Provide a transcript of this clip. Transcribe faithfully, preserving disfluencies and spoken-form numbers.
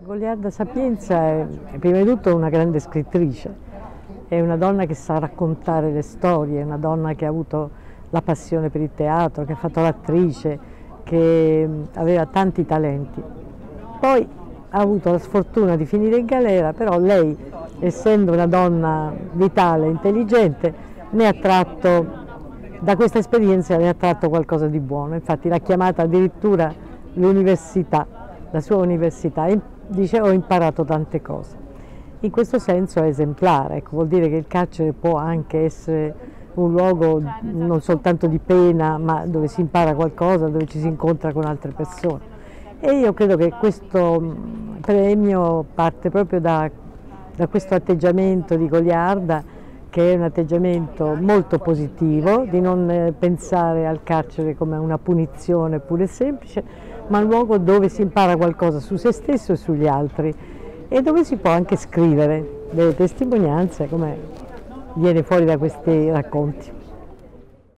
Goliarda Sapienza è prima di tutto una grande scrittrice, è una donna che sa raccontare le storie, è una donna che ha avuto la passione per il teatro, che ha fatto l'attrice, che aveva tanti talenti. Poi ha avuto la sfortuna di finire in galera, però lei, essendo una donna vitale, intelligente, ne ha tratto, da questa esperienza ne ha tratto qualcosa di buono. Infatti l'ha chiamata addirittura l'università, la sua università, e dice ho imparato tante cose. In questo senso è esemplare, ecco, vuol dire che il carcere può anche essere un luogo non soltanto di pena, ma dove si impara qualcosa, dove ci si incontra con altre persone. E io credo che questo premio parte proprio da, da questo atteggiamento di Goliarda, che è un atteggiamento molto positivo, di non pensare al carcere come una punizione pura e semplice, ma un luogo dove si impara qualcosa su se stesso e sugli altri e dove si può anche scrivere delle testimonianze come viene fuori da questi racconti.